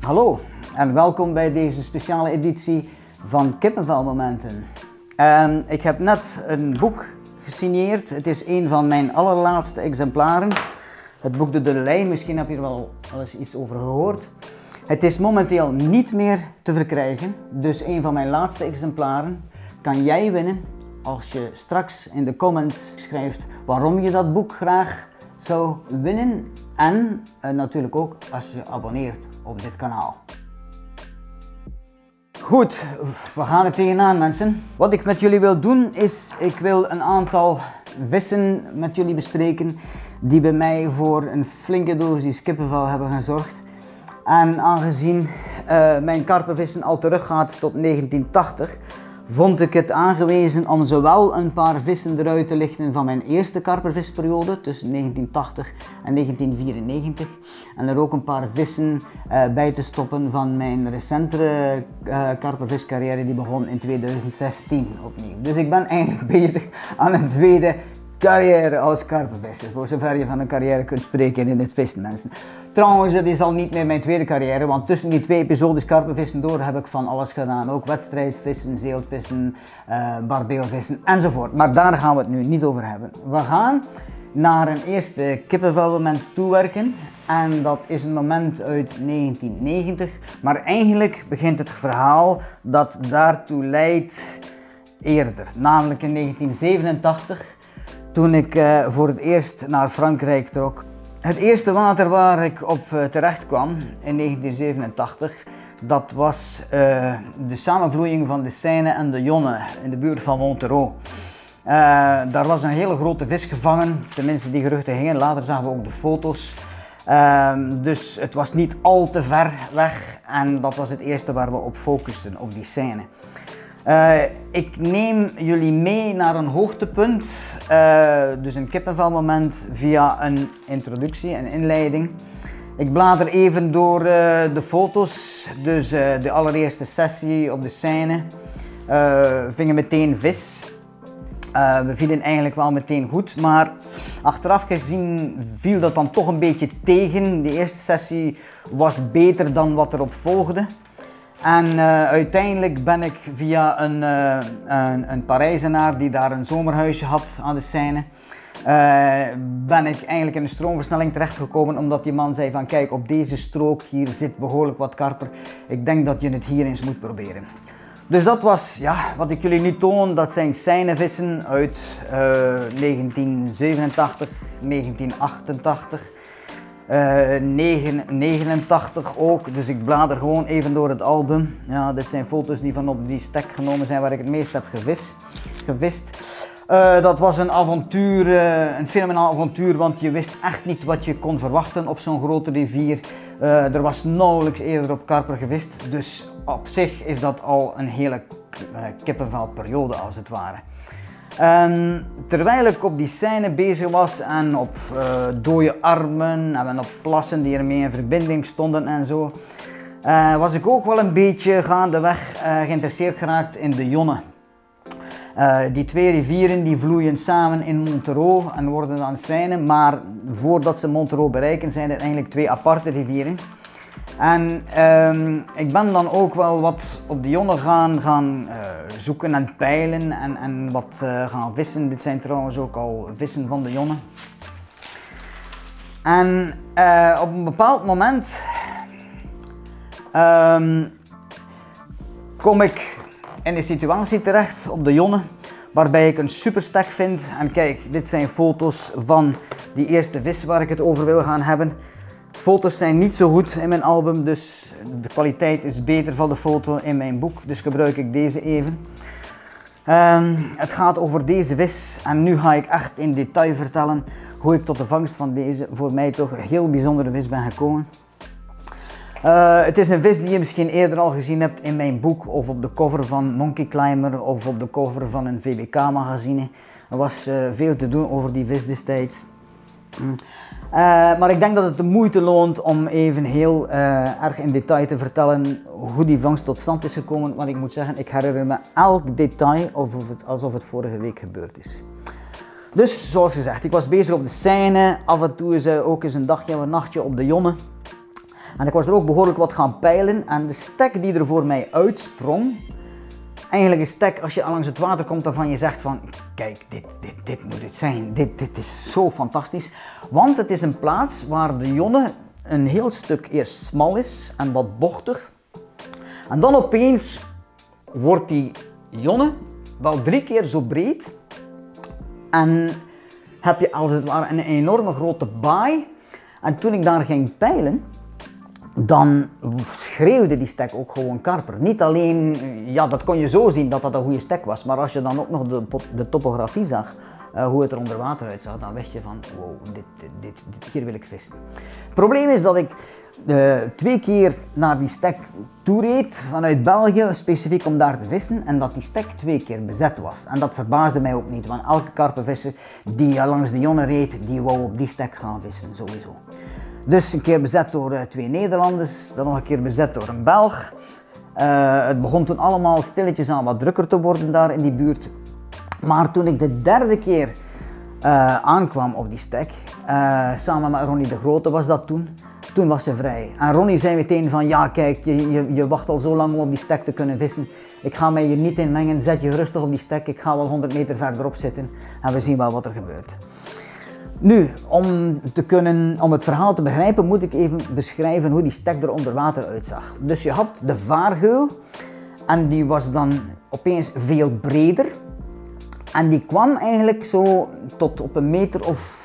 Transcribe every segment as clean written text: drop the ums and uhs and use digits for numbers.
Hallo en welkom bij deze speciale editie van Kippenvelmomenten. Ik heb net een boek gesigneerd. Het is een van mijn allerlaatste exemplaren. Het boek De Dunne Lijn, misschien heb je er wel eens iets over gehoord. Het is momenteel niet meer te verkrijgen, dus een van mijn laatste exemplaren kan jij winnen als je straks in de comments schrijft waarom je dat boek graag zou winnen en natuurlijk ook als je abonneert op dit kanaal. Goed, we gaan er tegenaan mensen. Wat ik met jullie wil doen is, ik wil een aantal vissen met jullie bespreken die bij mij voor een flinke dosis kippenvel hebben gezorgd. En aangezien mijn karpenvissen al teruggaat tot 1980, vond ik het aangewezen om zowel een paar vissen eruit te lichten van mijn eerste karpervisperiode tussen 1980 en 1994 en er ook een paar vissen bij te stoppen van mijn recentere karperviscarrière die begon in 2016 opnieuw. Dus ik ben eigenlijk bezig aan een tweede carrière als karpervisser, voor zover je van een carrière kunt spreken in het vissen mensen. Trouwens, het is al niet meer mijn tweede carrière, want tussen die twee episodes karpenvissen door heb ik van alles gedaan. Ook wedstrijdvissen, zeeltvissen, barbeelvissen enzovoort. Maar daar gaan we het nu niet over hebben. We gaan naar een eerste kippenvelmoment toewerken en dat is een moment uit 1990. Maar eigenlijk begint het verhaal dat daartoe leidt eerder, namelijk in 1987. Toen ik voor het eerst naar Frankrijk trok. Het eerste water waar ik op terecht kwam in 1987, dat was de samenvloeiing van de Seine en de Yonne in de buurt van Montereau. Daar was een hele grote vis gevangen, tenminste die geruchten gingen, later zagen we ook de foto's. Dus het was niet al te ver weg en dat was het eerste waar we op focusten, op die Seine. Ik neem jullie mee naar een hoogtepunt, dus een kippenvelmoment via een introductie, een inleiding. Ik blader even door de foto's, dus de allereerste sessie op de Seine. We vingen meteen vis. We vielen eigenlijk wel meteen goed, maar achteraf gezien viel dat dan toch een beetje tegen. De eerste sessie was beter dan wat erop volgde. En uiteindelijk ben ik via een Parijzenaar die daar een zomerhuisje had aan de Seine, ben ik eigenlijk in een stroomversnelling terechtgekomen omdat die man zei van kijk, op deze strook hier zit behoorlijk wat karper. Ik denk dat je het hier eens moet proberen. Dus dat was, ja, wat ik jullie nu toon, dat zijn Seinevissen uit 1987, 1988. 89 ook, dus ik blader gewoon even door het album. Ja, dit zijn foto's die van op die stek genomen zijn waar ik het meest heb gevist. Dat was een avontuur, een fenomenaal avontuur, want je wist echt niet wat je kon verwachten op zo'n grote rivier. Er was nauwelijks eerder op karper gevist, dus op zich is dat al een hele kippenvelperiode als het ware. Terwijl ik op die Seine bezig was en op dode armen en op plassen die ermee in verbinding stonden en zo, was ik ook wel een beetje gaandeweg geïnteresseerd geraakt in de Yonne. Die twee rivieren die vloeien samen in Montereau en worden dan Seine, maar voordat ze Montereau bereiken zijn het eigenlijk twee aparte rivieren. En ik ben dan ook wel wat op de Yonne gaan zoeken en peilen en wat gaan vissen. Dit zijn trouwens ook al vissen van de Yonne. En op een bepaald moment kom ik in een situatie terecht op de Yonne waarbij ik een superstek vind. En kijk, dit zijn foto's van die eerste vis waar ik het over wil gaan hebben. Foto's zijn niet zo goed in mijn album, dus de kwaliteit is beter van de foto in mijn boek, dus gebruik ik deze even. Het gaat over deze vis en nu ga ik echt in detail vertellen hoe ik tot de vangst van deze voor mij toch een heel bijzondere vis ben gekomen. Het is een vis die je misschien eerder al gezien hebt in mijn boek of op de cover van Monkey Climber of op de cover van een VBK magazine. Er was veel te doen over die vis destijds. Maar ik denk dat het de moeite loont om even heel erg in detail te vertellen hoe die vangst tot stand is gekomen. Want ik moet zeggen, ik herinner me elk detail alsof het vorige week gebeurd is. Dus zoals gezegd, ik was bezig op de Seine, af en toe is ook eens een dagje of een nachtje op de Yonne. En ik was er ook behoorlijk wat gaan peilen en de stek die er voor mij uitsprong, eigenlijk een stek als je langs het water komt waarvan je zegt van, kijk, dit moet het zijn, dit is zo fantastisch. Want het is een plaats waar de Yonne een heel stuk eerst smal is en wat bochtig. En dan opeens wordt die Yonne wel 3 keer zo breed. En heb je als het ware een enorme grote baai. En toen ik daar ging peilen, dan schreeuwde die stek ook gewoon karper. Niet alleen, ja, dat kon je zo zien dat dat een goede stek was, maar als je dan ook nog de topografie zag, hoe het er onder water uitzag, dan wist je van, wow, hier wil ik vissen. Het probleem is dat ik 2 keer naar die stek toereed vanuit België, specifiek om daar te vissen, en dat die stek 2 keer bezet was. En dat verbaasde mij ook niet, want elke karpenvisser die langs de Yonne reed, die wou op die stek gaan vissen, sowieso. Dus een keer bezet door 2 Nederlanders, dan nog een keer bezet door een Belg. Het begon toen allemaal stilletjes aan wat drukker te worden daar in die buurt. Maar toen ik de 3e keer aankwam op die stek, samen met Ronnie de Grote was dat toen was ze vrij. En Ronnie zei meteen van, ja kijk, je wacht al zo lang om op die stek te kunnen vissen. Ik ga mij hier niet in mengen, zet je rustig op die stek, ik ga wel 100 meter verderop zitten en we zien wel wat er gebeurt. Nu, om het verhaal te begrijpen, moet ik even beschrijven hoe die stek er onder water uitzag. Dus je had de vaargeul en die was dan opeens veel breder. En die kwam eigenlijk zo tot op 1,40 meter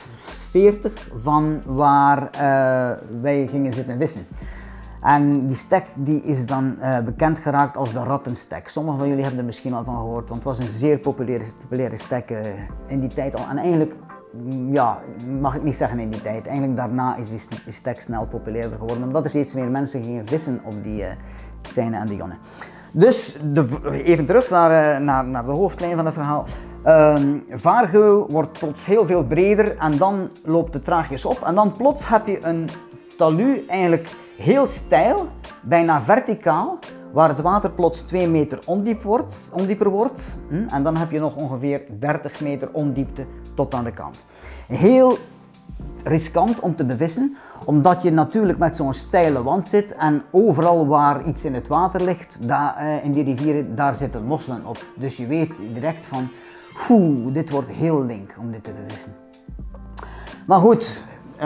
van waar wij gingen zitten vissen. En die stek die is dan bekend geraakt als de rattenstek. Sommigen van jullie hebben er misschien al van gehoord, want het was een zeer populaire stek in die tijd al. En eigenlijk, ja, mag ik niet zeggen in die tijd, eigenlijk daarna is die stek snel populairder geworden, omdat er steeds meer mensen gingen vissen op die Seine en de Yonne. Dus even terug naar de hoofdlijn van het verhaal. Vaargeul wordt plots heel veel breder en dan loopt het traagjes op en dan plots heb je een talud eigenlijk heel steil, bijna verticaal, waar het water plots 2 meter ondieper wordt en dan heb je nog ongeveer 30 meter ondiepte tot aan de kant. Heel riskant om te bevissen, omdat je natuurlijk met zo'n steile wand zit en overal waar iets in het water ligt, in die rivieren, daar zitten mosselen op. Dus je weet direct van, dit wordt heel link om dit te bevissen. Maar goed,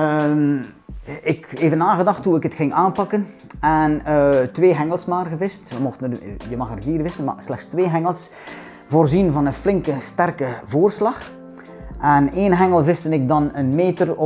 ik heb even nagedacht hoe ik het ging aanpakken en 2 hengels maar gevist. Je mag er 4 vissen, maar slechts 2 hengels, voorzien van een flinke, sterke voorslag. En 1 hengel viste ik dan 1,15 meter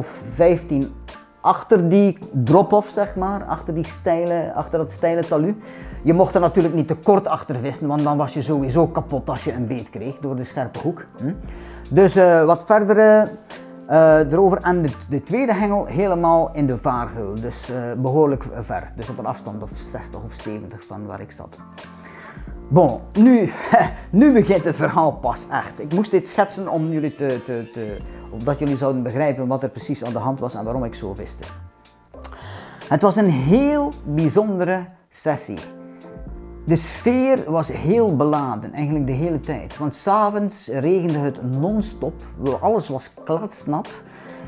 achter die drop-off, zeg maar, achter dat steile talud. Je mocht er natuurlijk niet te kort achter vissen, want dan was je sowieso kapot als je een beet kreeg door de scherpe hoek. Dus wat verder erover. En de tweede hengel helemaal in de vaargeul, dus behoorlijk ver. Dus op een afstand of 60 of 70 van waar ik zat. Bon, nu begint het verhaal pas echt. Ik moest dit schetsen om jullie opdat jullie zouden begrijpen wat er precies aan de hand was en waarom ik zo viste. Het was een heel bijzondere sessie. De sfeer was heel beladen, eigenlijk de hele tijd. Want 's avonds regende het non-stop, alles was klatsnat.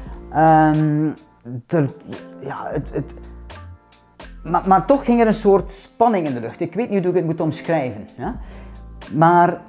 Maar toch ging er een soort spanning in de lucht. Ik weet niet hoe ik het moet omschrijven. Ja? Maar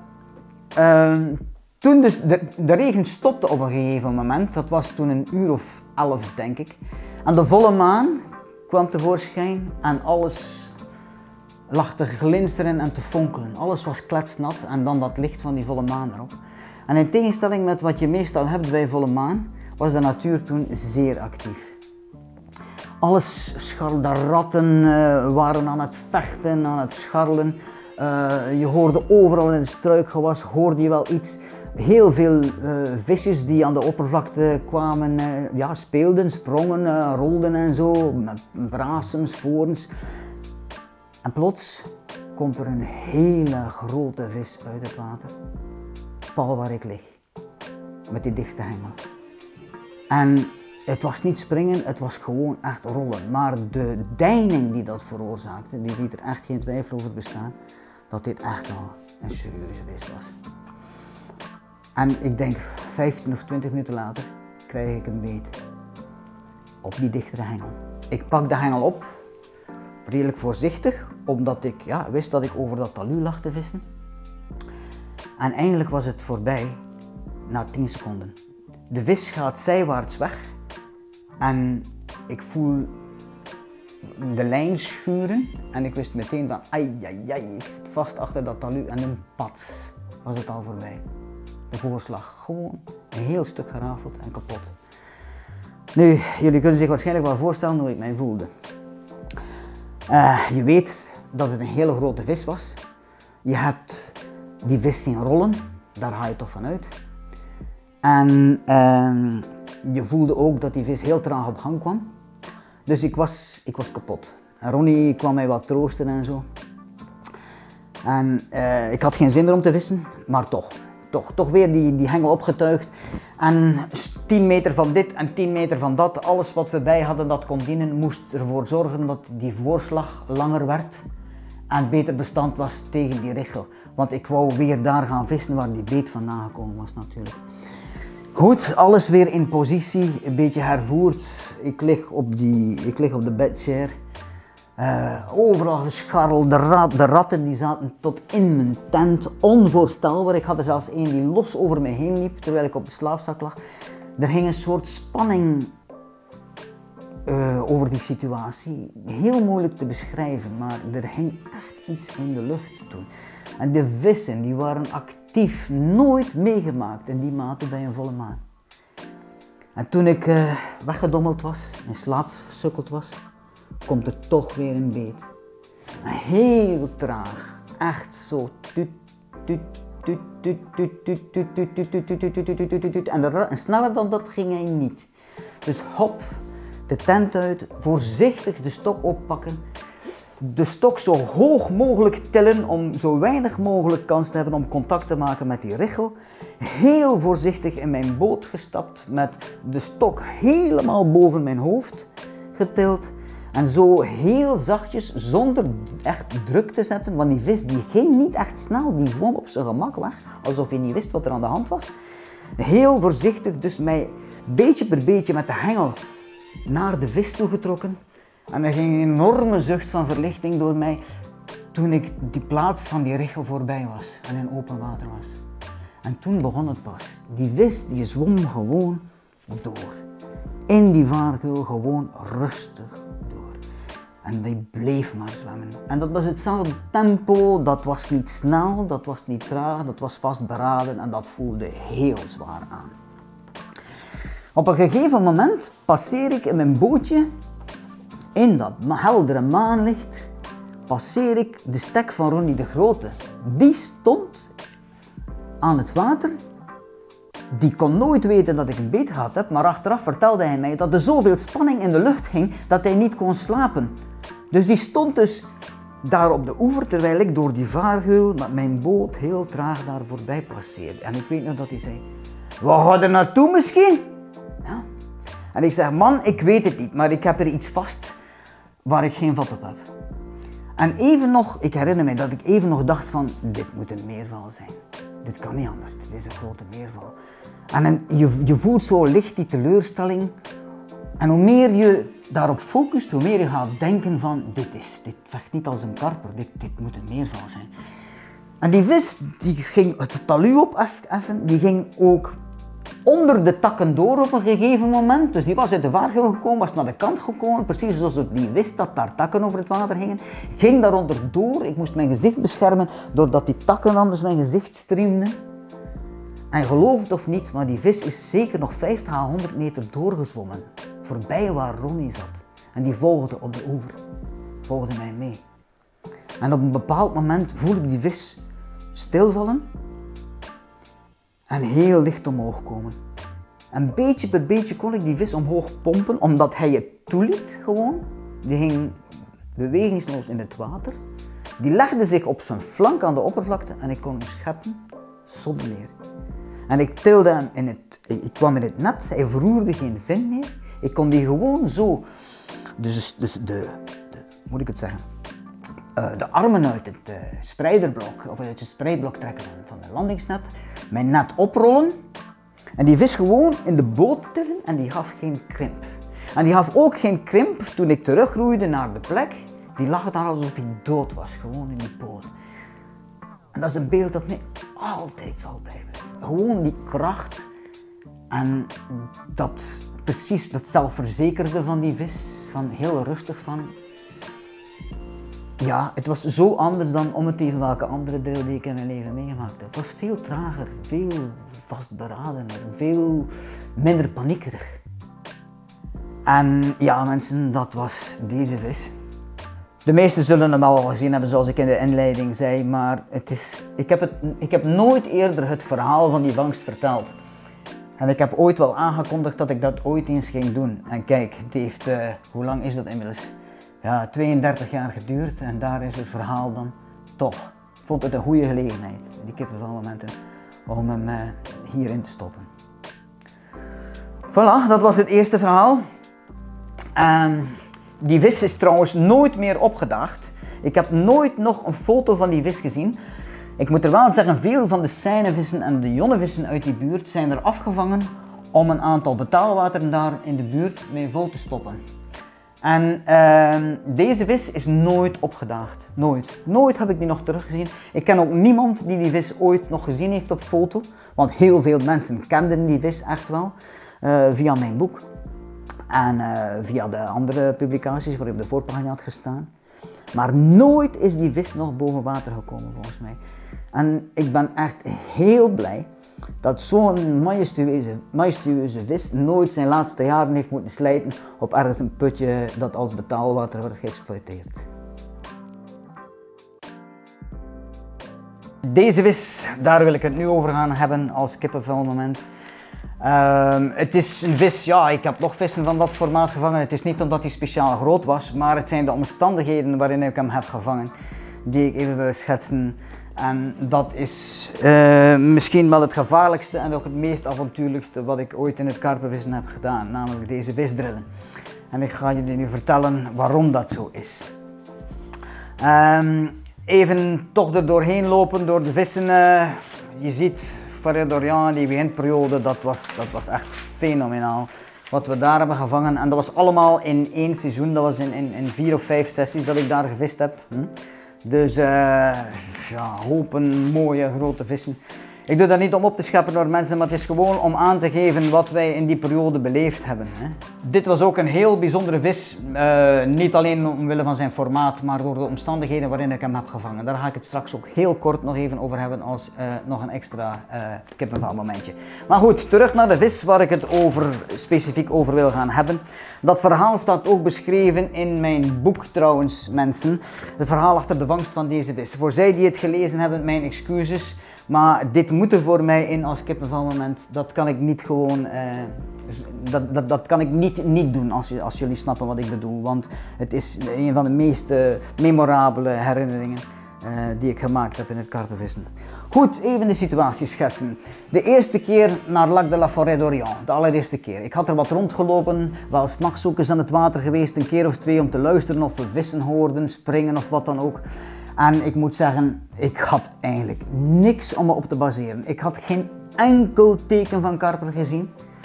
toen dus de regen stopte op een gegeven moment, dat was toen 11:00 denk ik. En de volle maan kwam tevoorschijn en alles lag te glinsteren en te fonkelen. Alles was kletsnat en dan dat licht van die volle maan erop. En in tegenstelling met wat je meestal hebt bij volle maan, was de natuur toen zeer actief. Alles scharrelde, de ratten waren aan het vechten, aan het scharrelen. Je hoorde overal in het struikgewas, hoorde je wel iets. Heel veel visjes die aan de oppervlakte kwamen, speelden, sprongen, rolden en zo, met brasens, voorns. En plots komt er een hele grote vis uit het water, pal waar ik lig, met die dichtste hengel. En het was niet springen, het was gewoon echt rollen. Maar de deining die dat veroorzaakte, die liet er echt geen twijfel over bestaan, dat dit echt wel een serieuze vis was. En ik denk 15 of 20 minuten later krijg ik een beet op die dichtere hengel. Ik pak de hengel op redelijk voorzichtig, omdat ik wist dat ik over dat talud lag te vissen. En eigenlijk was het voorbij na 10 seconden. De vis gaat zijwaarts weg en ik voel de lijn schuren en ik wist meteen van ai, ik zit vast achter dat talud en een pats was het al voorbij. De voorslag gewoon een heel stuk gerafeld en kapot. Nu, jullie kunnen zich waarschijnlijk wel voorstellen hoe ik mij voelde. Je weet dat het een hele grote vis was. Je hebt die vis zien rollen, daar ga je toch van uit. En je voelde ook dat die vis heel traag op gang kwam. Dus ik was kapot. En Ronnie kwam mij wat troosten en zo. En ik had geen zin meer om te vissen, maar toch weer die hengel opgetuigd. En 10 meter van dit en 10 meter van dat, alles wat we bij hadden dat kon dienen, moest ervoor zorgen dat die voorslag langer werd en beter bestand was tegen die richel. Want ik wou weer daar gaan vissen waar die beet vandaan gekomen was natuurlijk. Goed, alles weer in positie, een beetje hervoerd. Ik lig op de bedchair. Overal gescharreld, de ratten die zaten tot in mijn tent, onvoorstelbaar. Ik had er zelfs één die los over me heen liep terwijl ik op de slaapzak lag. Er hing een soort spanning over die situatie. Heel moeilijk te beschrijven, maar er hing echt iets in de lucht toen. En de vissen die waren actief, nooit meegemaakt in die mate bij een volle maan. En toen ik weggedommeld was, in slaap gesukkeld was, komt er toch weer een beet. Heel traag, echt zo. En sneller dan dat ging hij niet. Dus hop, de tent uit, voorzichtig de stok oppakken. De stok zo hoog mogelijk tillen om zo weinig mogelijk kans te hebben om contact te maken met die richel. Heel voorzichtig in mijn boot gestapt met de stok helemaal boven mijn hoofd getild. En zo heel zachtjes, zonder echt druk te zetten, want die vis die ging niet echt snel, die zwom op zijn gemak weg, alsof hij niet wist wat er aan de hand was. Heel voorzichtig, dus mij beetje per beetje met de hengel naar de vis toegetrokken. En er ging een enorme zucht van verlichting door mij toen ik die plaats van die richel voorbij was en in open water was. En toen begon het pas. Die vis die zwom gewoon door. In die vaargeul gewoon rustig door. En die bleef maar zwemmen. En dat was hetzelfde tempo, dat was niet snel, dat was niet traag, dat was vastberaden en dat voelde heel zwaar aan. Op een gegeven moment passeer ik in mijn bootje, in dat heldere maanlicht, passeer ik de stek van Ronnie de Grote. Die stond aan het water. Die kon nooit weten dat ik een beet gehad heb, maar achteraf vertelde hij mij dat er zoveel spanning in de lucht ging dat hij niet kon slapen. Dus die stond dus daar op de oever terwijl ik door die vaargeul met mijn boot heel traag daar voorbij passeerde. En ik weet nog dat hij zei, waar ga je naartoe misschien? Ja. En ik zeg, man, ik weet het niet, maar ik heb er iets vast waar ik geen vat op heb. En even nog, ik herinner mij dat ik even nog dacht van, dit moet een meerval zijn. Dit kan niet anders, dit is een grote meerval. En je voelt zo licht die teleurstelling. En hoe meer je daarop focust, hoe meer je gaat denken van, dit vecht niet als een karper, dit moet een meerval zijn. En die vis, die ging het talud opheffen, die ging ook onder de takken door op een gegeven moment. Dus die was uit de vaargeul gekomen, was naar de kant gekomen, precies zoals die wist dat daar takken over het water gingen. Ging daaronder door, ik moest mijn gezicht beschermen doordat die takken anders mijn gezicht streamden. En geloof het of niet, maar die vis is zeker nog 50 à 100 meter doorgezwommen, voorbij waar Ronnie zat. En die volgde op de oever, volgde mij mee. En op een bepaald moment voelde ik die vis stilvallen en heel licht omhoog komen. En beetje per beetje kon ik die vis omhoog pompen, omdat hij het toeliet gewoon. Die hing bewegingsloos in het water. Die legde zich op zijn flank aan de oppervlakte en ik kon hem scheppen zonder meer. En ik tilde hem ik kwam in het net, hij verroerde geen vin meer. Ik kon die gewoon zo, moet ik het zeggen, de armen uit het spreiderblok, of uit het spreidblok trekken van de landingsnet, mijn net oprollen en die vis gewoon in de boot tillen en die gaf geen krimp. En die gaf ook geen krimp toen ik terugroeide naar de plek, Die lag daar alsof hij dood was, gewoon in die poot. En dat is een beeld dat mij altijd zal bijblijven. Gewoon die kracht en dat, precies dat zelfverzekerde van die vis, van heel rustig van. Ja, het was zo anders dan om het even welke andere drill die ik in mijn leven meegemaakt heb. Het was veel trager, veel vastberadener, veel minder paniekerig. En ja mensen, dat was deze vis. De meesten zullen hem al gezien hebben zoals ik in de inleiding zei, maar ik heb nooit eerder het verhaal van die vangst verteld. En ik heb ooit wel aangekondigd dat ik dat ooit eens ging doen. En kijk, het heeft, hoe lang is dat inmiddels? Ja, 32 jaar geduurd en daar is het verhaal dan toch. Ik vond het een goede gelegenheid, die kippenvelmomenten, om hem hierin te stoppen. Voilà, dat was het eerste verhaal. Die vis is trouwens nooit meer opgedaagd. Ik heb nooit nog een foto van die vis gezien. Ik moet er wel zeggen, veel van de seinevissen en de jonnevissen uit die buurt zijn er afgevangen om een aantal betaalwateren daar in de buurt mee vol te stoppen. En deze vis is nooit opgedaagd. Nooit. Nooit heb ik die nog teruggezien. Ik ken ook niemand die die vis ooit nog gezien heeft op foto. Want heel veel mensen kenden die vis echt wel. Via mijn boek. En via de andere publicaties waar op de voorpagina had gestaan. Maar nooit is die vis nog boven water gekomen volgens mij. En ik ben echt heel blij dat zo'n majestueuze vis nooit zijn laatste jaren heeft moeten slijten op ergens een putje dat als betaalwater wordt geëxploiteerd. Deze vis, daar wil ik het nu over gaan hebben als kippenvelmoment. Het is een vis, ja, ik heb nog vissen van dat formaat gevangen. Het is niet omdat hij speciaal groot was, maar het zijn de omstandigheden waarin ik hem heb gevangen die ik even wil schetsen. En dat is misschien wel het gevaarlijkste en ook het meest avontuurlijkste wat ik ooit in het karpenvissen heb gedaan, namelijk deze visdrillen. En ik ga jullie nu vertellen waarom dat zo is. Even toch er doorheen lopen door de vissen. Je ziet Forêt d'Orient, die beginperiode, dat was echt fenomenaal. Wat we daar hebben gevangen. En dat was allemaal in één seizoen, dat was in 4 of 5 sessies dat ik daar gevist heb. Dus ja, hopen mooie grote vissen. Ik doe dat niet om op te scheppen door mensen, maar het is gewoon om aan te geven wat wij in die periode beleefd hebben. Dit was ook een heel bijzondere vis, niet alleen omwille van zijn formaat, maar door de omstandigheden waarin ik hem heb gevangen. Daar ga ik het straks ook heel kort nog even over hebben als nog een extra kippenvelmomentje. Maar goed, terug naar de vis waar ik het specifiek over wil gaan hebben. Dat verhaal staat ook beschreven in mijn boek trouwens, mensen. Het verhaal achter de vangst van deze vis. Voor zij die het gelezen hebben, mijn excuses. Maar dit moet er voor mij in als kippenvelmoment. Dat kan ik niet gewoon, dat kan ik niet doen als jullie snappen wat ik bedoel. Want het is een van de meest memorabele herinneringen die ik gemaakt heb in het karpenvissen. Goed, even de situatie schetsen. De eerste keer naar Lac de la Forêt d'Orient, de allereerste keer. Ik had er wat rondgelopen, wel 's nachts ook eens aan het water geweest, een keer of twee om te luisteren of we vissen hoorden, springen of wat dan ook. En ik moet zeggen, ik had eigenlijk niks om me op te baseren. Ik had geen enkel teken van karper gezien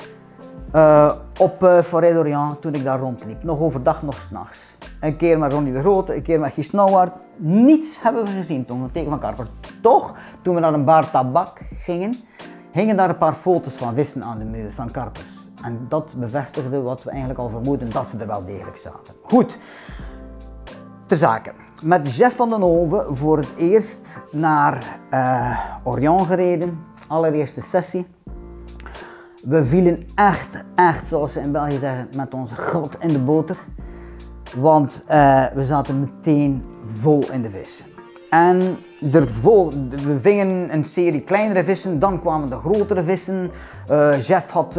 op Forêt d'Orient toen ik daar rondliep. Nog overdag, nog 's nachts. Een keer met Ronnie de Grote, een keer met Guy Snauwaard. Niets hebben we gezien toen, een teken van karper. Toch, toen we naar een bar tabak gingen, hingen daar een paar foto's van vissen aan de muur, van karpers. En dat bevestigde wat we eigenlijk al vermoeden, dat ze er wel degelijk zaten. Goed, ter zake. Met Jeff van den Hoven voor het eerst naar Orient gereden, allereerste sessie. We vielen echt zoals ze in België zeggen, met onze grot in de boter. Want we zaten meteen vol in de vis. En we vingen een serie kleinere vissen, dan kwamen de grotere vissen. Jeff had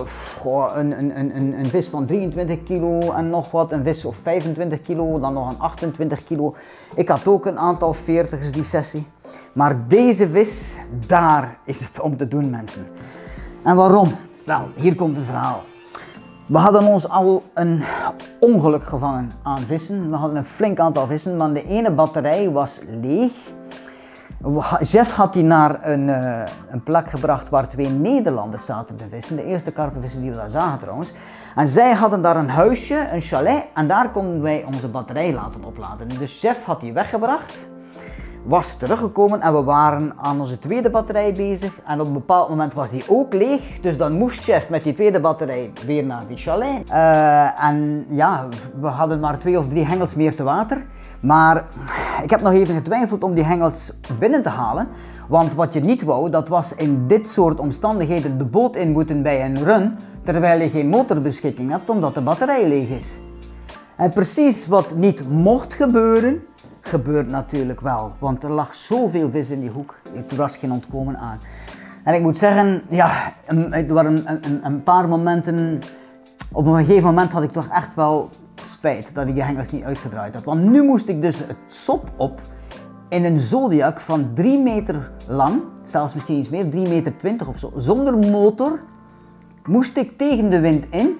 een vis van 23 kilo en nog wat, een vis of 25 kilo, dan nog een 28 kilo. Ik had ook een aantal 40ers die sessie. Maar deze vis, daar is het om te doen mensen. En waarom? Wel, hier komt het verhaal. We hadden ons al een ongeluk gevangen aan vissen. We hadden een flink aantal vissen, maar de ene batterij was leeg. Jeff had die naar een plek gebracht waar 2 Nederlanders zaten te vissen. De eerste karpenvissen die we daar zagen trouwens. En zij hadden daar een huisje, een chalet, en daar konden wij onze batterij laten opladen. Dus Jeff had die weggebracht, was teruggekomen en we waren aan onze tweede batterij bezig. En op een bepaald moment was die ook leeg, dus dan moest Jeff met die tweede batterij weer naar die chalet. En ja, we hadden maar 2 of 3 hengels meer te water. Maar ik heb nog even getwijfeld om die hengels binnen te halen. Want wat je niet wou, dat was in dit soort omstandigheden de boot in moeten bij een run, terwijl je geen motorbeschikking hebt omdat de batterij leeg is. En precies wat niet mocht gebeuren, gebeurt natuurlijk wel. Want er lag zoveel vis in die hoek, er was geen ontkomen aan. En ik moet zeggen, ja, het waren een paar momenten, op een gegeven moment had ik toch echt wel spijt dat ik die hengels niet uitgedraaid had. Want nu moest ik dus het sop op in een Zodiac van 3 meter lang, zelfs misschien iets meer, 3,20 meter of zo, zonder motor, moest ik tegen de wind in,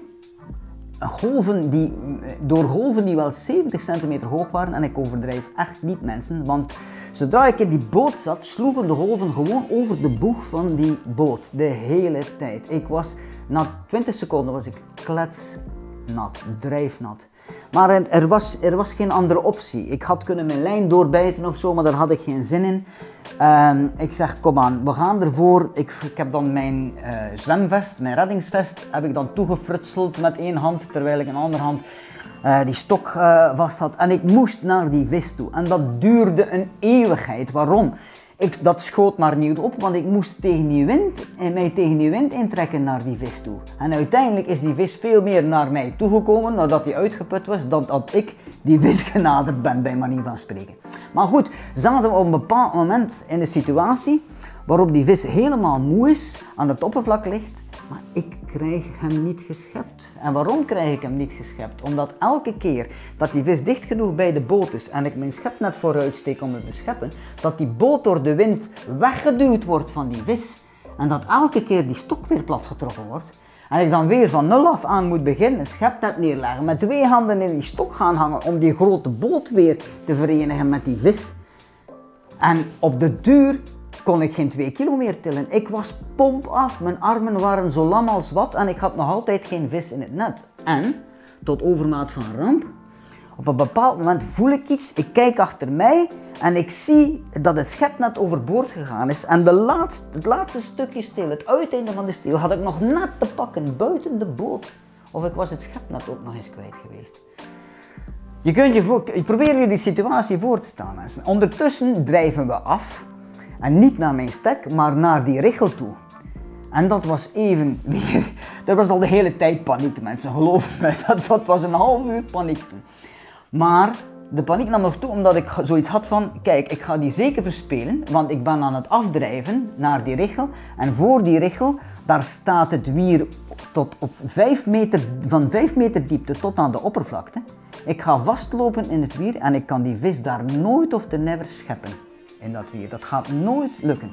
door golven die wel 70 centimeter hoog waren, en ik overdrijf echt niet mensen, want zodra ik in die boot zat, sloegen de golven gewoon over de boeg van die boot, de hele tijd. Na 20 seconden was ik kletsnat, drijfnat. Maar er was geen andere optie. Ik had kunnen mijn lijn doorbijten of zo, maar daar had ik geen zin in. Ik zeg, kom aan, we gaan ervoor. Ik heb dan mijn zwemvest, mijn reddingsvest, heb ik dan toegefrutseld met 1 hand, terwijl ik in de andere hand die stok vast had. En ik moest naar die vis toe. En dat duurde een eeuwigheid. Waarom? Dat schoot maar niet op, want ik moest tegen die wind en mij tegen die wind intrekken naar die vis toe. En uiteindelijk is die vis veel meer naar mij toegekomen, nadat hij uitgeput was, dan dat ik die vis genaderd ben, bij manier van spreken. Maar goed, zaten we op een bepaald moment in een situatie waarop die vis helemaal moe is, aan het oppervlak ligt, maar ik krijg hem niet geschept. En waarom krijg ik hem niet geschept? Omdat elke keer dat die vis dicht genoeg bij de boot is en ik mijn schepnet vooruit steek om het te scheppen, dat die boot door de wind weggeduwd wordt van die vis en dat elke keer die stok weer platgetrokken wordt en ik dan weer van nul af aan moet beginnen, een schepnet neerleggen, met 2 handen in die stok gaan hangen om die grote boot weer te verenigen met die vis. En op de duur kon ik geen 2 kilo meer tillen. Ik was pomp af, mijn armen waren zo lam als wat en ik had nog altijd geen vis in het net. En, tot overmaat van ramp, op een bepaald moment voel ik iets, ik kijk achter mij en ik zie dat het schepnet overboord gegaan is. En het laatste stukje steel, het uiteinde van de steel, had ik nog net te pakken buiten de boot. Of ik was het schepnet ook nog eens kwijt geweest. Probeer je die situatie voor te stellen, mensen. Ondertussen drijven we af. En niet naar mijn stek, maar naar die richel toe. En dat was even weer, dat was al de hele tijd paniek, mensen, geloof me, dat was een half uur paniek toen. Maar de paniek nam nog toe omdat ik zoiets had van, kijk, ik ga die zeker verspelen, want ik ben aan het afdrijven naar die richel. En voor die richel, daar staat het wier tot op 5 meter, van 5 meter diepte tot aan de oppervlakte. Ik ga vastlopen in het wier en ik kan die vis daar nooit of te never scheppen. In dat wier. Dat gaat nooit lukken.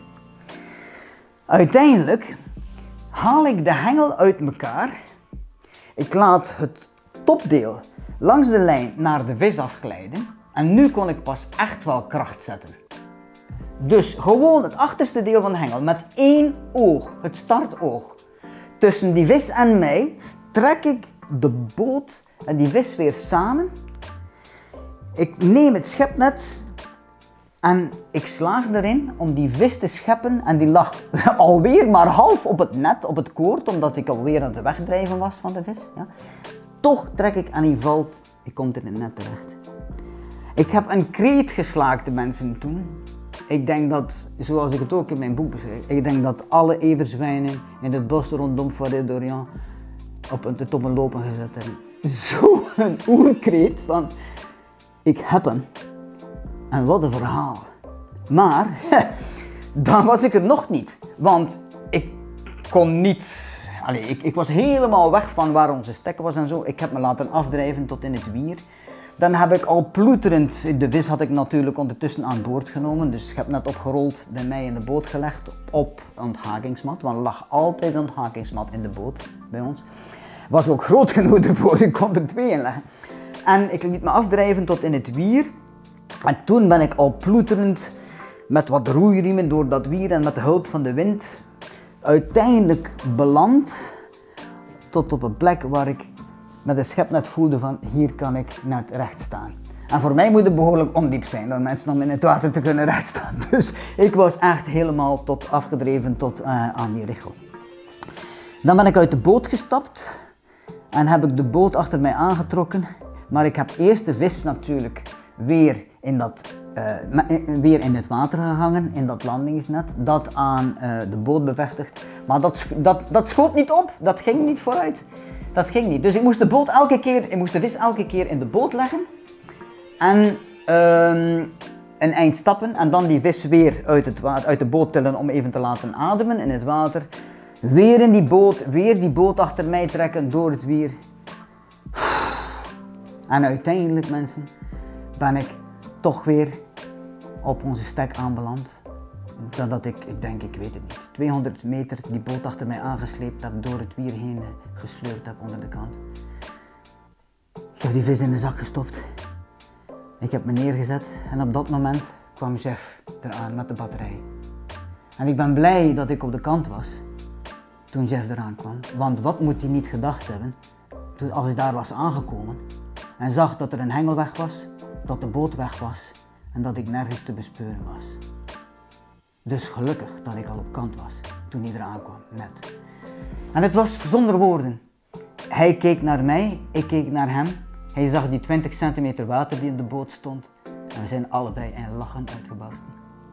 Uiteindelijk haal ik de hengel uit elkaar. Ik laat het topdeel langs de lijn naar de vis afglijden. En nu kon ik pas echt wel kracht zetten. Dus gewoon het achterste deel van de hengel met 1 oog, het startoog. Tussen die vis en mij trek ik de boot en die vis weer samen. Ik neem het schepnet. En ik slaag erin om die vis te scheppen en die lag alweer maar half op het net, op het koord, omdat ik alweer aan het wegdrijven was van de vis. Ja. Toch trek ik en die valt, die komt in het net terecht. Ik heb een kreet geslaakt, de mensen toen. Ik denk dat, zoals ik het ook in mijn boek beschrijf, ik denk dat alle everzwijnen in het bos rondom Forêt d'Orient op een lopen gezet hebben. Zo'n oerkreet van, ik heb hem. En wat een verhaal. Maar, dan was ik het nog niet. Want ik kon niet... Ik was helemaal weg van waar onze stek was en zo. Ik heb me laten afdrijven tot in het wier. Dan heb ik al ploeterend... De vis had ik natuurlijk ondertussen aan boord genomen. Dus ik heb net opgerold bij mij in de boot gelegd. Op een onthakingsmat. Want er lag altijd een onthakingsmat in de boot bij ons. Was ook groot genoeg ervoor. Ik kon er 2 in leggen. En ik liet me afdrijven tot in het wier. En toen ben ik al ploeterend met wat roeiriemen door dat wier en met de hulp van de wind uiteindelijk beland tot op een plek waar ik met een schepnet voelde van hier kan ik net recht staan. En voor mij moet het behoorlijk ondiep zijn door mensen om in het water te kunnen rechtstaan. Dus ik was echt helemaal afgedreven tot aan die richel. Dan ben ik uit de boot gestapt en heb ik de boot achter mij aangetrokken. Maar ik heb eerst de vis natuurlijk weer in het water gehangen, in dat landingsnet. Dat aan de boot bevestigd. Maar dat schoot niet op, dat ging niet vooruit. Dat ging niet. Dus ik moest de vis elke keer in de boot leggen. En een eind stappen en dan die vis weer uit de boot tillen om even te laten ademen in het water. Weer in die boot, weer die boot achter mij trekken door het wier. En uiteindelijk, mensen, ben ik toch weer op onze stek aanbeland. Dat ik weet het niet, 200 meter die boot achter mij aangesleept heb, door het wier heen gesleurd heb onder de kant. Ik heb die vis in de zak gestopt. Ik heb me neergezet en op dat moment kwam Jeff eraan met de batterij. En ik ben blij dat ik op de kant was toen Jeff eraan kwam. Want wat moet hij niet gedacht hebben als hij daar was aangekomen en zag dat er een hengel weg was, dat de boot weg was en dat ik nergens te bespeuren was. Dus gelukkig dat ik al op kant was toen hij eraan kwam, net. En het was zonder woorden. Hij keek naar mij, ik keek naar hem. Hij zag die 20 centimeter water die in de boot stond en we zijn allebei in lachen uitgebarsten.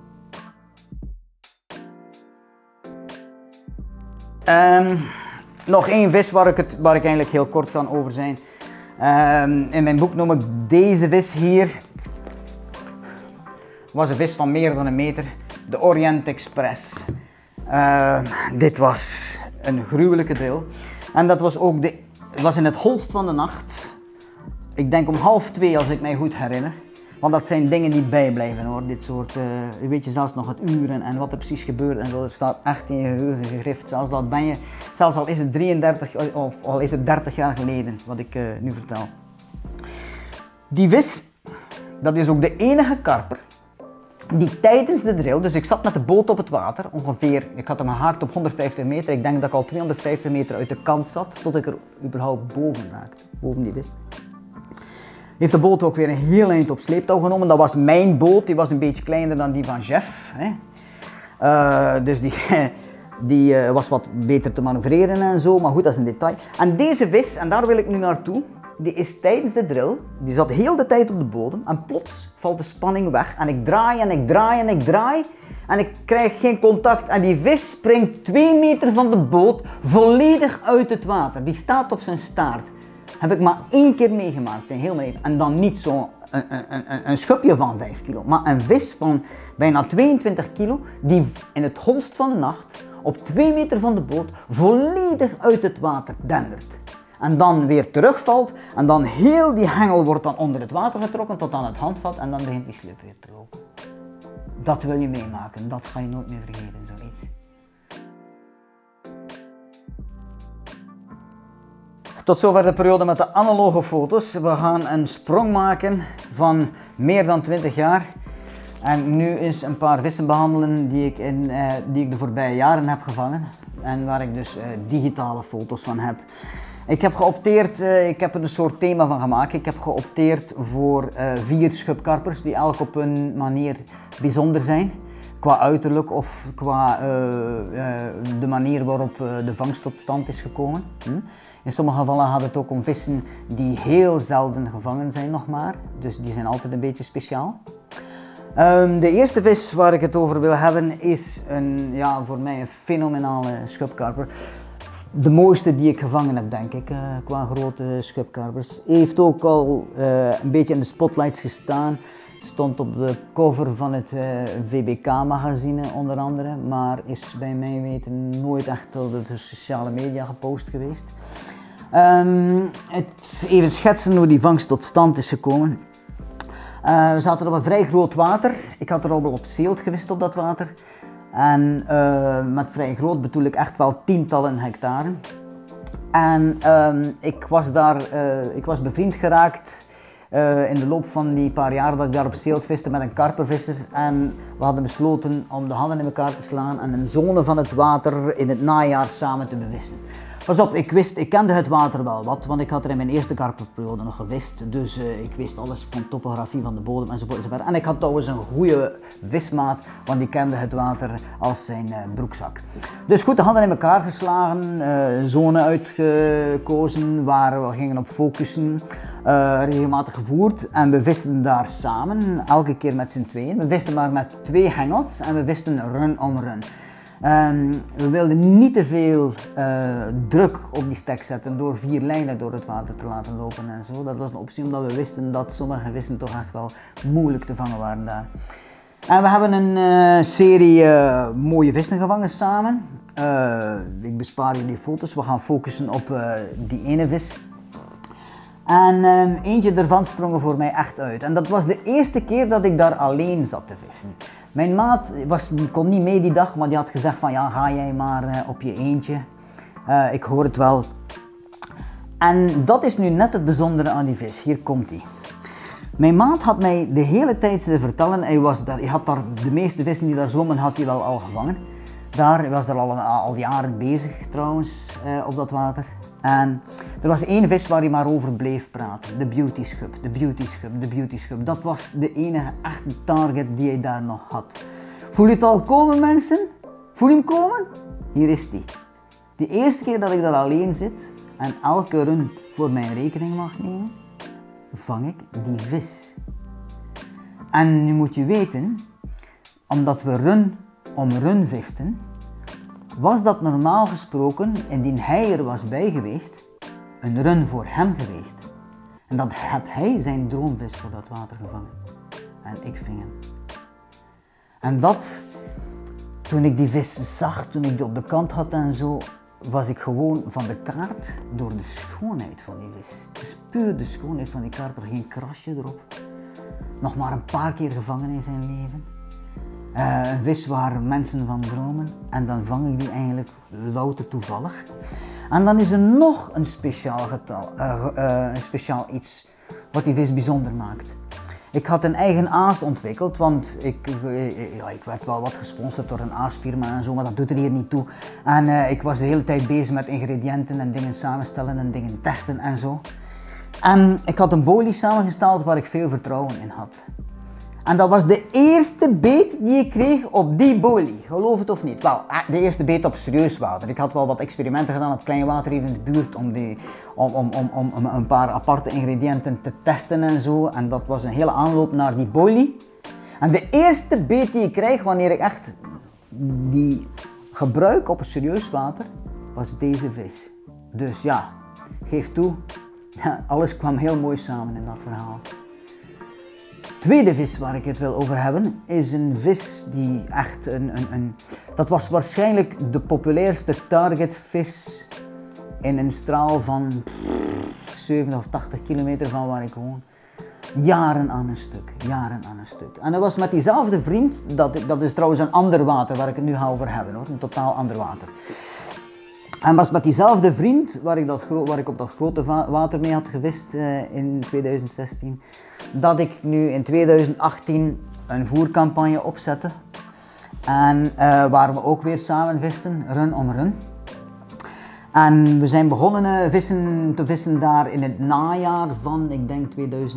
Nog één vis waar ik eigenlijk heel kort kan over zijn. In mijn boek noem ik deze vis hier. Was een vis van meer dan een meter. De Orient Express. Dit was een gruwelijke drill. En dat was ook het was in het holst van de nacht. Ik denk om 1:30 als ik mij goed herinner. Want dat zijn dingen die bijblijven hoor. Dit soort, je weet je zelfs nog het uren en wat er precies gebeurt en zo. Het staat echt in je geheugen gegrift. Zelfs al is het 33 of al is het 30 jaar geleden wat ik nu vertel. Die vis, dat is ook de enige karper die tijdens de drill, dus ik zat met de boot op het water, ongeveer, ik had hem gehaakt op 150 meter. Ik denk dat ik al 250 meter uit de kant zat, tot ik er überhaupt boven raakte, boven die vis. Heeft de boot ook weer een heel eind op sleeptouw genomen. Dat was mijn boot, die was een beetje kleiner dan die van Jeff. Hè. Dus die was wat beter te manoeuvreren en zo, maar goed, dat is een detail. En deze vis, en daar wil ik nu naartoe, die is tijdens de drill, die zat heel de tijd op de bodem en plots valt de spanning weg. En ik draai en ik draai en ik draai en ik krijg geen contact. En die vis springt 2 meter van de boot volledig uit het water. Die staat op zijn staart. Heb ik maar 1 keer meegemaakt in heel mijn leven. En dan niet zo'n een schubje van 5 kilo, maar een vis van bijna 22 kilo die in het holst van de nacht op 2 meter van de boot volledig uit het water dendert. En dan weer terugvalt en dan heel die hengel wordt dan onder het water getrokken tot aan het handvat en dan begint die slip weer te lopen. Dat wil je meemaken, dat ga je nooit meer vergeten, zoiets. Tot zover de periode met de analoge foto's. We gaan een sprong maken van meer dan 20 jaar. En nu eens een paar vissen behandelen die ik de voorbije jaren heb gevangen. En waar ik dus digitale foto's van heb. Ik heb geopteerd, ik heb er een soort thema van gemaakt. Ik heb geopteerd voor 4 schubkarpers die elk op hun manier bijzonder zijn. Qua uiterlijk of qua de manier waarop de vangst tot stand is gekomen. In sommige gevallen gaat het ook om vissen die heel zelden gevangen zijn nog maar. Dus die zijn altijd een beetje speciaal. De eerste vis waar ik het over wil hebben is voor mij een fenomenale schubkarper. De mooiste die ik gevangen heb, denk ik, qua grote schubkarpers. Heeft ook al een beetje in de spotlights gestaan. Stond op de cover van het VBK-magazine onder andere, maar is bij mij weten nooit echt op de sociale media gepost geweest. Even schetsen hoe die vangst tot stand is gekomen. We zaten op een vrij groot water. Ik had er al wel op zeelt gevist op dat water. En met vrij groot bedoel ik echt wel tientallen hectare. En ik was bevriend geraakt in de loop van die paar jaar dat ik daar op Seelt viste met een karpervisser. En we hadden besloten om de handen in elkaar te slaan en een zone van het water in het najaar samen te bevissen. Pas op, ik kende het water wel wat, want ik had er in mijn eerste karperperiode nog gevist. Dus ik wist alles van topografie van de bodem enzovoort enzovoort. En ik had trouwens een goede vismaat, want die kende het water als zijn broekzak. Dus goed, de handen in elkaar geslagen, zone uitgekozen waar we gingen op focussen, regelmatig gevoerd. En we visten daar samen, elke keer met z'n tweeën. We visten maar met 2 hengels en we visten run om run. We wilden niet te veel druk op die stek zetten door 4 lijnen door het water te laten lopen en zo. Dat was een optie omdat we wisten dat sommige vissen toch echt wel moeilijk te vangen waren daar. En we hebben een serie mooie vissen gevangen samen. Ik bespaar jullie foto's, we gaan focussen op die ene vis. En eentje ervan sprong voor mij echt uit. En dat was de eerste keer dat ik daar alleen zat te vissen. Mijn maat kon niet mee die dag, maar die had gezegd van ja, ga jij maar op je eentje. Ik hoor het wel. En dat is nu net het bijzondere aan die vis. Hier komt hij. Mijn maat had mij de hele tijd zitten vertellen, hij had daar de meeste vissen die daar zwommen, had hij wel al gevangen. Hij was er al jaren bezig trouwens op dat water. En er was 1 vis waar hij maar over bleef praten, de beauty schub, de beauty schub, de beauty schub. Dat was de enige echte target die hij daar nog had. Voel je het al komen, mensen? Voel je hem komen? Hier is hij. De eerste keer dat ik daar alleen zit en elke run voor mijn rekening mag nemen, vang ik die vis. En nu moet je weten, omdat we run om run visten, was dat normaal gesproken, indien hij er was bij geweest, een run voor hem geweest. En dan had hij zijn droomvis voor dat water gevangen. En ik ving hem. En dat, toen ik die vis zag, toen ik die op de kant had en zo, was ik gewoon van de kaart door de schoonheid van die vis. Het is puur de schoonheid van die karper, geen krasje erop. Nog maar een paar keer gevangen in zijn leven. Een vis waar mensen van dromen en dan vang ik die eigenlijk louter toevallig. En dan is er nog een speciaal iets wat die vis bijzonder maakt. Ik had een eigen aas ontwikkeld, want ik werd wel wat gesponsord door een aasfirma en zo, maar dat doet er hier niet toe. En ik was de hele tijd bezig met ingrediënten en dingen samenstellen en dingen testen en zo. En ik had een bolie samengesteld waar ik veel vertrouwen in had. En dat was de eerste beet die ik kreeg op die bolie, geloof het of niet. Wel, de eerste beet op serieus water. Ik had wel wat experimenten gedaan op klein water hier in de buurt om een paar aparte ingrediënten te testen en zo. En dat was een hele aanloop naar die bolie. En de eerste beet die ik krijg wanneer ik echt die gebruik op serieus water, was deze vis. Dus ja, geef toe, alles kwam heel mooi samen in dat verhaal. Tweede vis waar ik het wil over hebben is een vis die echt dat was waarschijnlijk de populairste targetvis in een straal van 70 of 80 kilometer van waar ik woon. Jaren aan een stuk, jaren aan een stuk. En dat was met diezelfde vriend, dat is trouwens een ander water waar ik het nu ga over hebben hoor, een totaal ander water. En was met diezelfde vriend waar ik op dat grote water mee had gevist in 2016, dat ik nu in 2018 een voercampagne opzette. En waar we ook weer samen visten, run om run. En we zijn begonnen te vissen daar in het najaar van, ik denk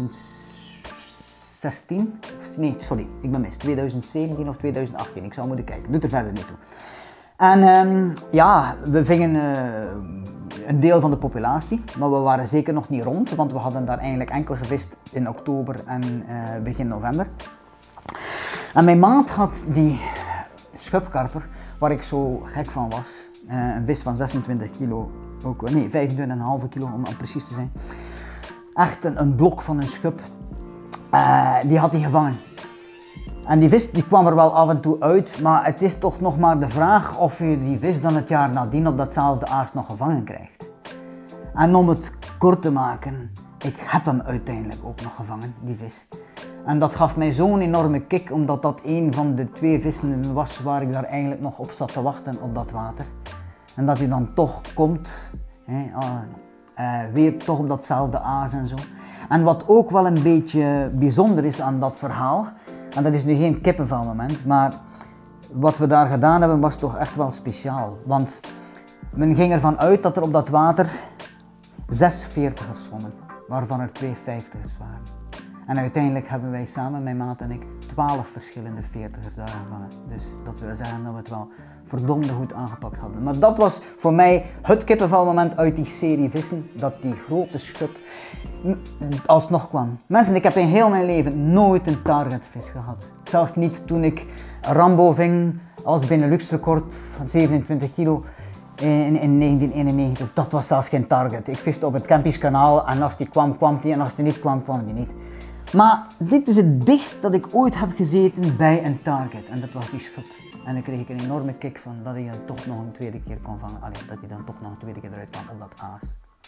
2016. Nee, sorry, ik ben mis. 2017 of 2018, ik zou moeten kijken, doet er verder niet toe. En ja, we vingen een deel van de populatie, maar we waren zeker nog niet rond, want we hadden daar eigenlijk enkel gevist in oktober en begin november. En mijn maat had die schubkarper, waar ik zo gek van was, een vis van 26 kilo, nee 25,5 kilo om precies te zijn. Echt een blok van een schub, die had hij gevangen. En die vis die kwam er wel af en toe uit, maar het is toch nog maar de vraag of je die vis dan het jaar nadien op datzelfde aas nog gevangen krijgt. En om het kort te maken, ik heb hem uiteindelijk ook nog gevangen, die vis. En dat gaf mij zo'n enorme kick, omdat dat een van de 2 vissen was waar ik daar eigenlijk nog op zat te wachten op dat water. En dat hij dan toch komt. Weer toch op datzelfde aas en zo. En wat ook wel een beetje bijzonder is aan dat verhaal, en dat is nu geen kippenvelmoment, maar wat we daar gedaan hebben was toch echt wel speciaal. Want men ging ervan uit dat er op dat water 6 veertigers zwommen, waarvan er 2 vijftigers waren. En uiteindelijk hebben wij samen, mijn maat en ik, 12 verschillende veertigers daar gevangen. Dus dat wil zeggen dat we het wel verdomde goed aangepakt hadden. Maar dat was voor mij het kippenvelmoment uit die serie vissen, dat die grote schub alsnog kwam. Mensen, ik heb in heel mijn leven nooit een targetvis gehad. Zelfs niet toen ik Rambo ving als Benelux record van 27 kilo in 1991. Dat was zelfs geen target. Ik viste op het Kempiskanaal en als die kwam, kwam die en als die niet kwam, kwam die niet. Maar dit is het dichtst dat ik ooit heb gezeten bij een target en dat was die schub. En ik kreeg een enorme kick van dat hij dan toch nog een tweede keer kon vangen. Allee, dat hij dan toch nog een tweede keer eruit kwam op dat aas.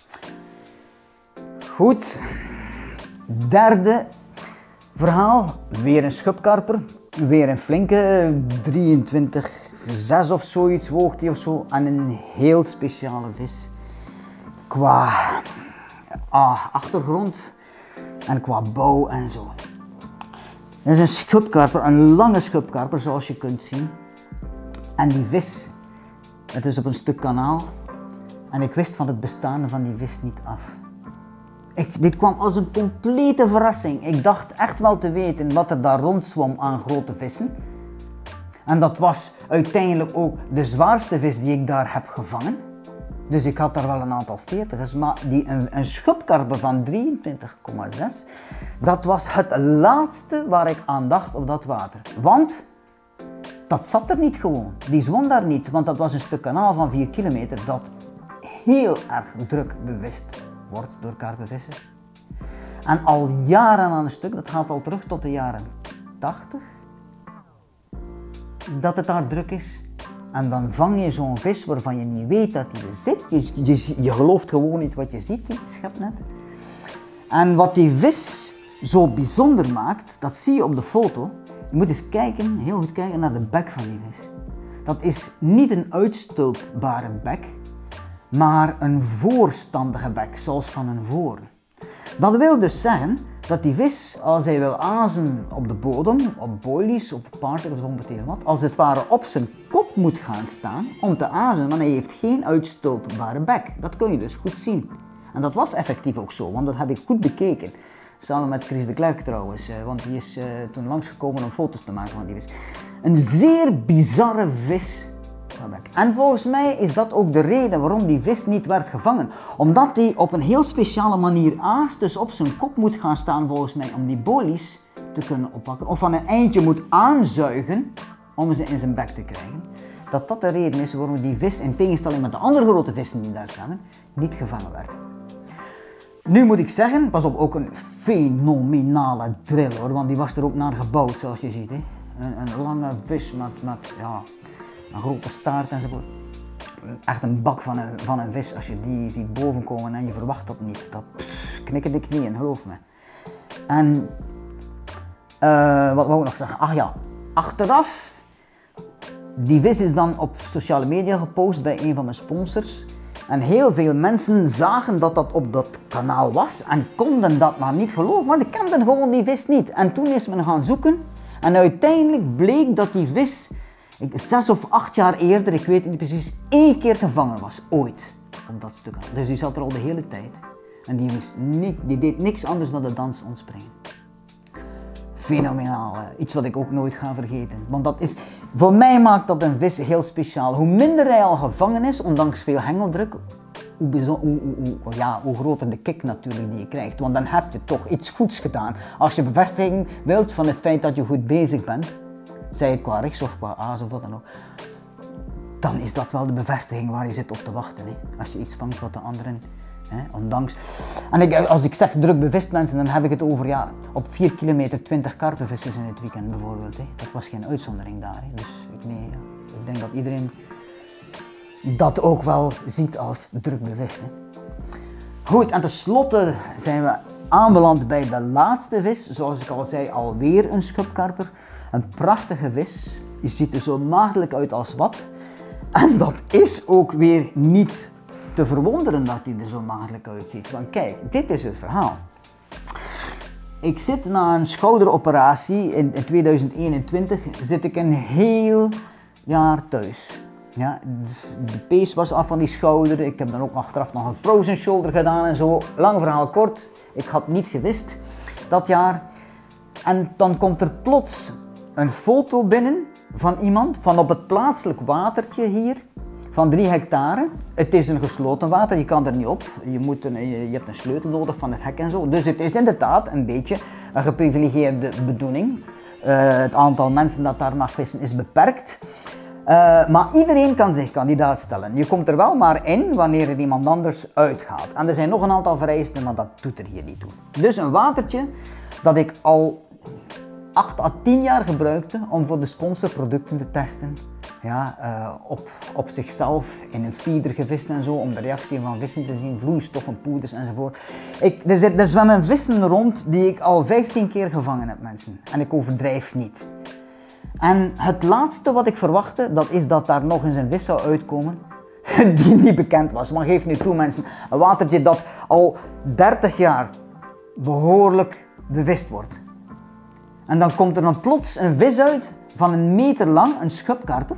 Goed, derde verhaal, weer een schubkarper, weer een flinke 23,6 of zoiets woog die of zo en een heel speciale vis qua achtergrond en qua bouw en zo. Het is een schubkarper, een lange schubkarper zoals je kunt zien en die vis, het is op een stuk kanaal en ik wist van het bestaan van die vis niet af. Dit kwam als een complete verrassing. Ik dacht echt wel te weten wat er daar rondzwom aan grote vissen. En dat was uiteindelijk ook de zwaarste vis die ik daar heb gevangen. Dus ik had daar wel een aantal veertigers, maar een schubkarper van 23,6, dat was het laatste waar ik aan dacht op dat water. Want dat zat er niet gewoon. Die zwom daar niet, want dat was een stuk kanaal van 4 kilometer dat heel erg druk bevist wordt door karpenvissers. En al jaren aan een stuk, dat gaat al terug tot de jaren 80, dat het daar druk is. En dan vang je zo'n vis waarvan je niet weet dat hij er zit. Je gelooft gewoon niet wat je ziet, het schepnet. En wat die vis zo bijzonder maakt, dat zie je op de foto. Je moet eens kijken, heel goed kijken naar de bek van die vis. Dat is niet een uitstulpbare bek, maar een voorstandige bek, zoals van een voren. Dat wil dus zeggen dat die vis, als hij wil azen op de bodem, op boilies of paarden of zo meteen wat, als het ware op zijn kop moet gaan staan om te azen, want hij heeft geen uitstulpbare bek. Dat kun je dus goed zien. En dat was effectief ook zo, want dat heb ik goed bekeken. Samen met Chris de Klerk trouwens, want die is toen langsgekomen om foto's te maken van die vis. Een zeer bizarre vis. En volgens mij is dat ook de reden waarom die vis niet werd gevangen. Omdat hij op een heel speciale manier aast, dus op zijn kop moet gaan staan volgens mij om die boilies te kunnen oppakken. Of van een eindje moet aanzuigen om ze in zijn bek te krijgen. Dat dat de reden is waarom die vis, in tegenstelling met de andere grote vissen die daar zwemmen, niet gevangen werd. Nu moet ik zeggen, pas op, ook een fenomenale drill hoor, want die was er ook naar gebouwd zoals je ziet. Hè. Een lange vis met ja, een grote staart enzovoort. Echt een bak van een vis als je die ziet bovenkomen en je verwacht dat niet. Dat knikken de knieën, geloof me. En wat wou ik nog zeggen? Ach ja, achteraf, die vis is dan op sociale media gepost bij een van mijn sponsors. En heel veel mensen zagen dat dat op dat kanaal was en konden dat maar niet geloven, want die kenden gewoon die vis niet. En toen is men gaan zoeken en uiteindelijk bleek dat die vis 6 of 8 jaar eerder, ik weet het niet precies, 1 keer gevangen was, ooit, op dat stuk. Dus die zat er al de hele tijd en die deed niks anders dan de dans ontspringen. Fenomenaal, iets wat ik ook nooit ga vergeten, want dat is, voor mij maakt dat een vis heel speciaal. Hoe minder hij al gevangen is, ondanks veel hengeldruk, hoe groter de kick natuurlijk die je krijgt, want dan heb je toch iets goeds gedaan. Als je bevestiging wilt van het feit dat je goed bezig bent, zij het qua rechts of qua aas of wat dan ook, dan is dat wel de bevestiging waar je zit op te wachten. Hè. Als je iets vangt wat de anderen, ondanks. En als ik zeg druk bevist mensen, dan heb ik het over ja, op 4 kilometer 20 karpenvissers in het weekend bijvoorbeeld. Hè. Dat was geen uitzondering daar. Hè. Dus ik denk dat iedereen dat ook wel ziet als druk bevist. Hè. Goed, en tenslotte zijn we aanbeland bij de laatste vis. Zoals ik al zei, alweer een schubkarper. Een prachtige vis, die ziet er zo maagdelijk uit als wat. En dat is ook weer niet te verwonderen dat hij er zo maagdelijk uitziet. Want kijk, dit is het verhaal. Ik zit na een schouderoperatie in 2021, zit ik een heel jaar thuis. Ja, de pees was af van die schouder, ik heb dan ook achteraf nog een frozen shoulder gedaan en zo. Lang verhaal kort, ik had niet gewist dat jaar. En dan komt er plots een foto binnen van iemand van op het plaatselijk watertje hier van 3 hectare. Het is een gesloten water, je kan er niet op. Je hebt een sleutel nodig van het hek en zo. Dus het is inderdaad een beetje een geprivilegeerde bedoeling. Het aantal mensen dat daar mag vissen is beperkt. Maar iedereen kan zich kandidaat stellen. Je komt er wel maar in wanneer er iemand anders uitgaat. En er zijn nog een aantal vereisten, maar dat doet er hier niet toe. Dus een watertje dat ik al 8 à 10 jaar gebruikte om voor de sponsor producten te testen. Ja, op zichzelf, in een feeder gevist en zo, om de reactie van vissen te zien, vloeistoffen, poeders enzovoort. Er zwemmen vissen rond die ik al 15 keer gevangen heb, mensen. En ik overdrijf niet. En het laatste wat ik verwachtte, dat is dat daar nog eens een vis zou uitkomen die niet bekend was. Maar geef nu toe, mensen, een watertje dat al 30 jaar behoorlijk bevist wordt. En dan komt er dan plots een vis uit van 1 meter lang, een schubkarper,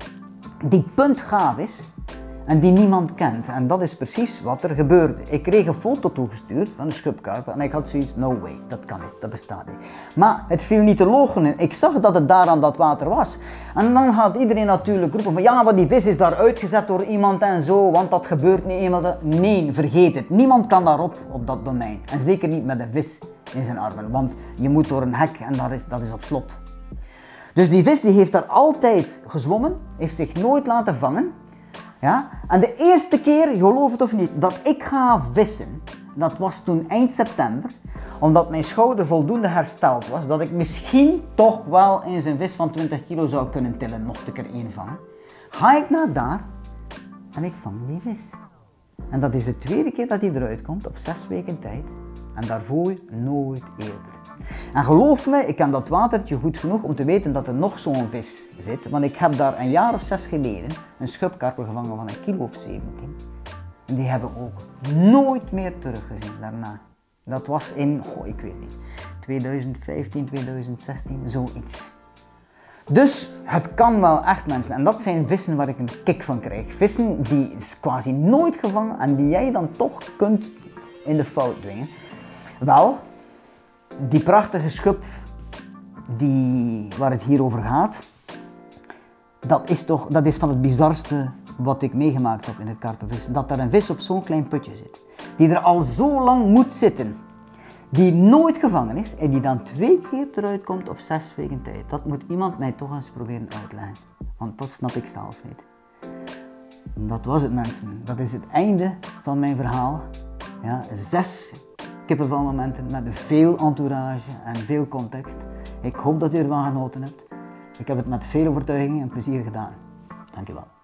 die puntgaaf is en die niemand kent. En dat is precies wat er gebeurde. Ik kreeg een foto toegestuurd van een schubkarper en ik had zoiets, no way, dat kan niet, dat bestaat niet. Maar het viel niet te loochenen. Ik zag dat het daar aan dat water was. En dan gaat iedereen natuurlijk roepen van ja, maar die vis is daar uitgezet door iemand en zo, want dat gebeurt niet eenmaal. Nee, vergeet het. Niemand kan daarop op dat domein. En zeker niet met een vis in zijn armen, want je moet door een hek en dat is op slot. Dus die vis die heeft daar altijd gezwommen, heeft zich nooit laten vangen. Ja? En de eerste keer, geloof het of niet, dat ik ga vissen, dat was toen eind september, omdat mijn schouder voldoende hersteld was, dat ik misschien toch wel eens een vis van 20 kilo zou kunnen tillen, mocht ik er 1 vangen. Ga ik naar daar en ik vang die vis. En dat is de tweede keer dat hij eruit komt, op 6 weken tijd. En daarvoor nooit eerder. En geloof me, ik ken dat watertje goed genoeg om te weten dat er nog zo'n vis zit. Want ik heb daar een jaar of 6 geleden een schubkarper gevangen van 1 kilo of 17. En die hebben ook nooit meer teruggezien daarna. Dat was in, ik weet niet, 2015, 2016, zoiets. Dus het kan wel echt, mensen. En dat zijn vissen waar ik een kick van krijg. Vissen die quasi nooit gevangen en die jij dan toch kunt in de fout dwingen. Wel, die prachtige schub waar het hier over gaat, dat is van het bizarste wat ik meegemaakt heb in het karpenvissen. Dat er een vis op zo'n klein putje zit, die er al zo lang moet zitten, die nooit gevangen is en die dan 2 keer eruit komt op 6 weken tijd. Dat moet iemand mij toch eens proberen uitleggen, want dat snap ik zelf niet. Dat was het, mensen. Dat is het einde van mijn verhaal. Ja, 6 kippenvelmomenten met veel entourage en veel context. Ik hoop dat u ervan genoten hebt. Ik heb het met veel overtuiging en plezier gedaan. Dankjewel.